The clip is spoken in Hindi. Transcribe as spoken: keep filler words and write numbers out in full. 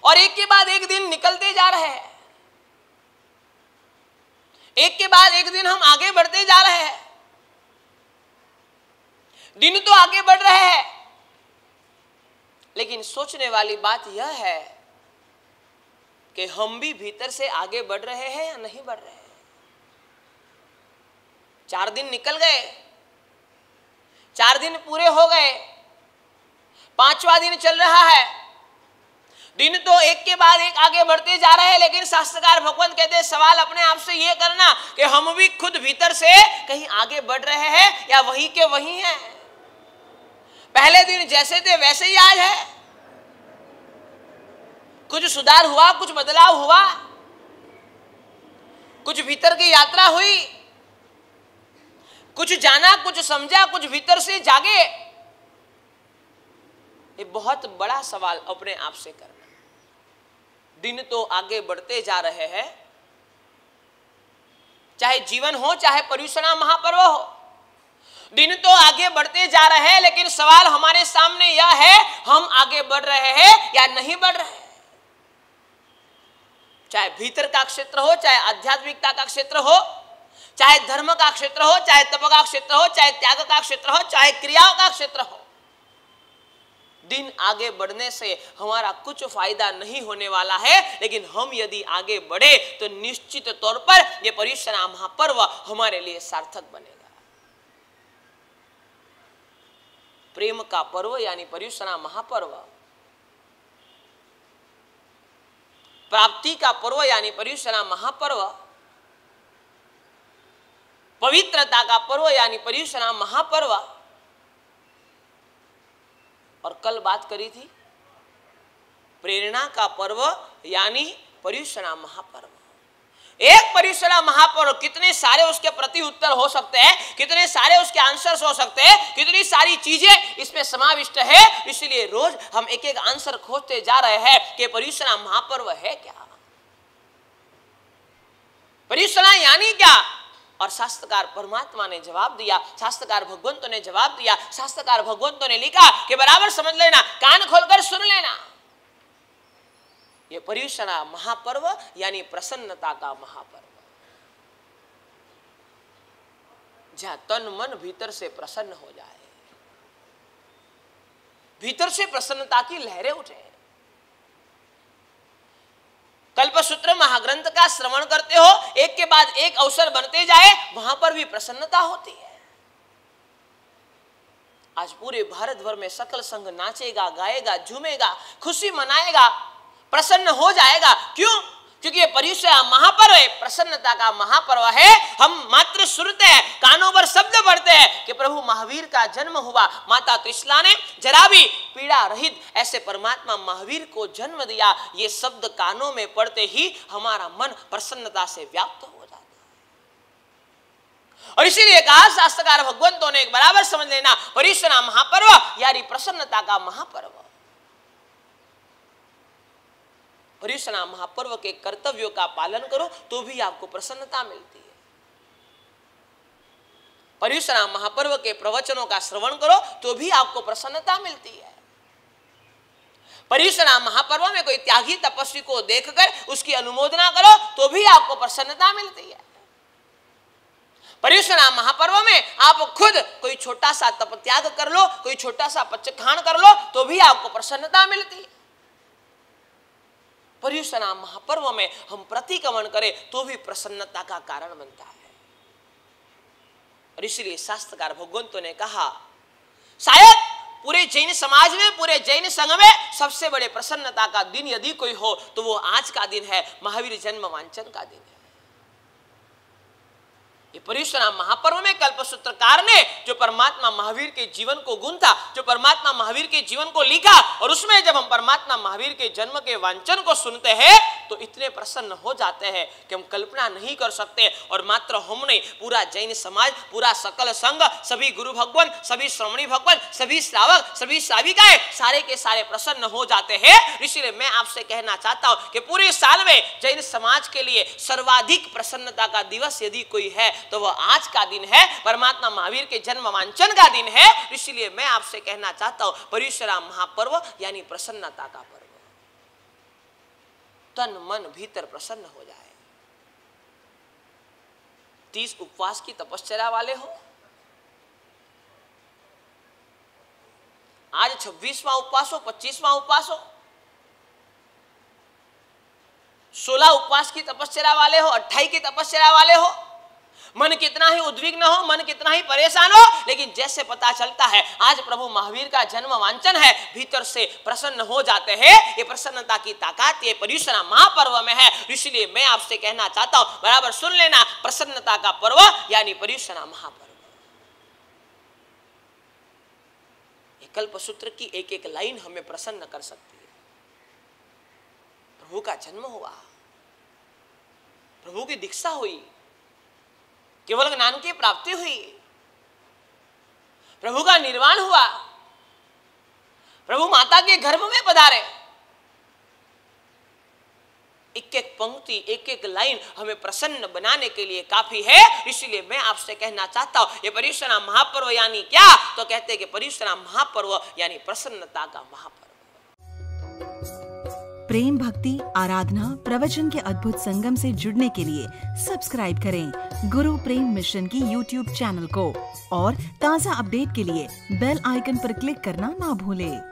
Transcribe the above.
और एक के बाद एक दिन निकलते जा रहे हैं, एक के बाद एक दिन हम आगे बढ़ते जा रहे हैं। दिन तो आगे बढ़ रहे हैं, लेकिन सोचने वाली बात यह है कि हम भी भीतर से आगे बढ़ रहे हैं या नहीं बढ़ रहे हैं। चार दिन निकल गए, चार दिन पूरे हो गए, पांचवा दिन चल रहा है। दिन तो एक के बाद एक आगे बढ़ते जा रहे हैं, लेकिन शास्त्रकार भगवान कहते हैं सवाल अपने आप से ये करना कि हम भी खुद भीतर से कहीं आगे बढ़ रहे हैं या वही के वही हैं। पहले दिन जैसे थे वैसे ही आज है, कुछ सुधार हुआ, कुछ बदलाव हुआ, कुछ भीतर की यात्रा हुई, कुछ जाना, कुछ समझा, कुछ भीतर से जागे। ये बहुत बड़ा सवाल अपने आप से करना। दिन तो आगे बढ़ते जा रहे हैं, चाहे जीवन हो चाहे पर्युषणा महापर्व हो, दिन तो आगे बढ़ते जा रहे हैं, लेकिन सवाल हमारे सामने यह है हम आगे बढ़ रहे हैं या नहीं बढ़ रहे हैं। चाहे भीतर का क्षेत्र हो, चाहे आध्यात्मिकता का क्षेत्र हो, चाहे धर्म का क्षेत्र हो, चाहे तप का क्षेत्र हो, चाहे त्याग का क्षेत्र हो, चाहे क्रियाओं का क्षेत्र हो, दिन आगे बढ़ने से हमारा कुछ फायदा नहीं होने वाला है। लेकिन हम यदि आगे बढ़े तो निश्चित तौर पर यह पर्युषणा महापर्व हमारे लिए सार्थक बनेगा। प्रेम का पर्व यानी पर्युषणा महापर्व, प्राप्ति का पर्व यानी पर्युषणा महापर्व, पवित्रता का पर्व यानी पर्युषणा महापर्व, और कल बात करी थी प्रेरणा का पर्व यानी पर्युषणा महापर्व। एक पर्युषणा महापर्व कितने सारे उसके प्रति उत्तर हो सकते हैं, कितने सारे उसके आंसर्स हो सकते हैं, कितनी सारी चीजें इसमें समाविष्ट है। इसलिए रोज हम एक एक आंसर खोजते जा रहे हैं कि पर्युषणा महापर्व है क्या, पर्युषणा यानी क्या। और शास्त्रकार परमात्मा ने जवाब दिया, शास्त्रकार भगवंतों ने जवाब दिया, शास्त्रकार भगवंतों ने लिखा कि बराबर समझ लेना, कान खोलकर सुन लेना। ये पर्युषणा महापर्व यानी प्रसन्नता का महापर्व, जहां तन मन भीतर से प्रसन्न हो जाए, भीतर से प्रसन्नता की लहरें उठे। कल्पसूत्र महाग्रंथ का श्रवण करते हो, एक के बाद एक अवसर बनते जाए, वहां पर भी प्रसन्नता होती है। आज पूरे भारत भर में सकल संघ नाचेगा, गाएगा, झूमेगा, खुशी मनाएगा, प्रसन्न हो जाएगा। क्यों? क्योंकि ये पर्युषणा महापर्व है, प्रसन्नता का महापर्व है। हम मात्र सुनते हैं, कानों पर शब्द पढ़ते हैं कि प्रभु महावीर का जन्म हुआ, माता त्रिशला ने जरा भी पीड़ा रहित ऐसे परमात्मा महावीर को जन्म दिया। ये शब्द कानों में पढ़ते ही हमारा मन प्रसन्नता से व्याप्त हो जाता है। और इसीलिए कहा शास्त्रकार भगवंतों ने, एक बराबर समझ लेना, पर्युषणा महापर्व यानी प्रसन्नता का महापर्व। पर्युषणा महापर्व के कर्तव्यों का पालन करो तो भी आपको प्रसन्नता मिलती है। पर्युषणा महापर्व के प्रवचनों का श्रवण करो तो भी आपको प्रसन्नता मिलती है। पर्युषणा महापर्व में कोई त्यागी तपस्वी को देखकर उसकी अनुमोदना करो तो भी आपको प्रसन्नता मिलती है। पर्युषणा महापर्व में आप खुद कोई छोटा सा तप त्याग कर लो, कोई छोटा सा पचखान कर लो तो भी आपको प्रसन्नता मिलती है। पर्युषणा महापर्व में हम प्रतिक्रमण करें तो भी प्रसन्नता का कारण बनता है। और इसलिए शास्त्रकार भगवंतों ने कहा, शायद पूरे जैन समाज में, पूरे जैन संघ में सबसे बड़े प्रसन्नता का दिन यदि कोई हो तो वो आज का दिन है, महावीर जन्म वांचन का दिन है। ये पर्युषणा महापर्व में कल्पसूत्रकार ने जो परमात्मा महावीर के जीवन को गूंथा, जो परमात्मा महावीर के जीवन को लिखा, और उसमें जब हम परमात्मा महावीर के जन्म के वांचन को सुनते हैं तो इतने प्रसन्न हो जाते हैं कि हम कल्पना नहीं कर सकते। और मात्र हम नहीं, पूरा जैन समाज, पूरा सकल संघ, सभी गुरु भगवान, सभी श्रमणी भगवान, सभी श्रावक, सभी श्राविकाएं, सारे के सारे प्रसन्न हो जाते हैं। इसलिए मैं आपसे कहना चाहता हूं कि पूरे साल में जैन समाज के लिए सर्वाधिक प्रसन्नता का दिवस यदि कोई है तो वह आज का दिन है, परमात्मा महावीर के जन्म वांचन का दिन है। इसलिए मैं आपसे कहना चाहता हूं, पर्युषणा महापर्व यानी प्रसन्नता का पर्व। तन मन भीतर प्रसन्न हो जाए। तीस उपवास की तपश्चर्या वाले हो, आज छब्बीसवां उपवास हो, पच्चीसवां उपवास हो, सोलह उपवास की तपश्चर्या वाले हो, अट्ठाईस की तपश्चर्या वाले हो, मन कितना ही उद्विग्न हो, मन कितना ही परेशान हो, लेकिन जैसे पता चलता है आज प्रभु महावीर का जन्म वांचन है, भीतर से प्रसन्न हो जाते हैं। ये प्रसन्नता की ताकत ये पर्युषणा महापर्व में है। इसलिए मैं आपसे कहना चाहता हूं, बराबर सुन लेना, प्रसन्नता का पर्व यानी पर्युषणा महापर्व। कल्प सूत्र की एक एक लाइन हमें प्रसन्न कर सकती है। प्रभु का जन्म हुआ, प्रभु की दीक्षा हुई, केवल ज्ञान की प्राप्ति हुई, प्रभु का निर्वाण हुआ, प्रभु माता के गर्भ में पधारे। एक एक पंक्ति, एक एक लाइन हमें प्रसन्न बनाने के लिए काफी है। इसलिए मैं आपसे कहना चाहता हूं, ये पर्युषणा महापर्व यानी क्या? तो कहते हैं कि पर्युषणा महापर्व यानी प्रसन्नता का महापर्व। प्रेम, भक्ति, आराधना, प्रवचन के अद्भुत संगम से जुड़ने के लिए सब्सक्राइब करें गुरु प्रेम मिशन की यूट्यूब चैनल को और ताज़ा अपडेट के लिए बेल आइकन पर क्लिक करना ना भूलें।